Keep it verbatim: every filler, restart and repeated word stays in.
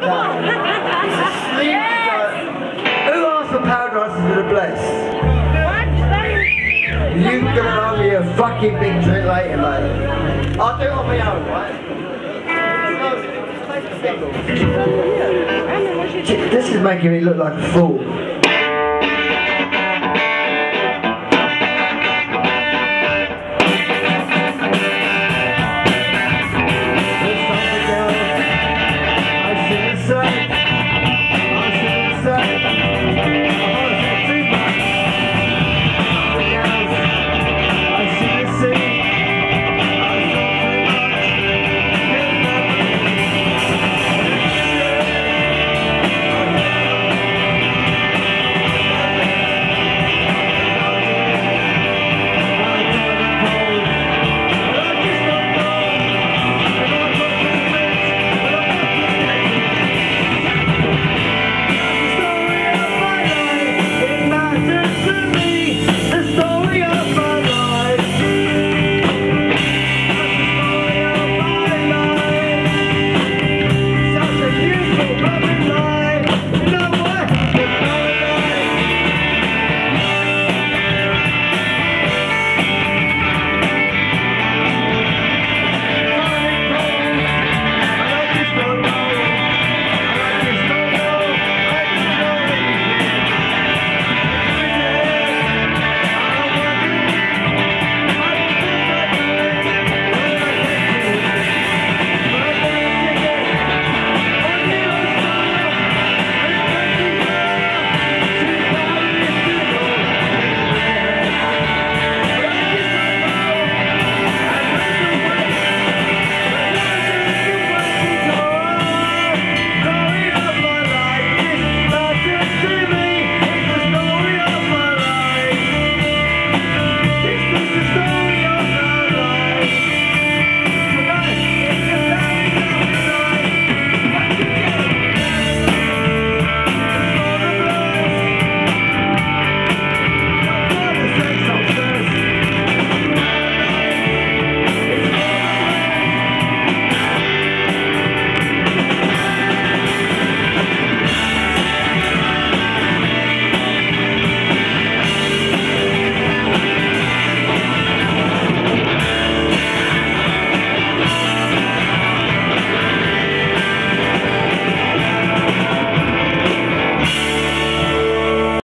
Who asked for paradise into the place? You can buy me a fucking big drink later, mate. I'll do it on my own, right? This is making me look like a fool.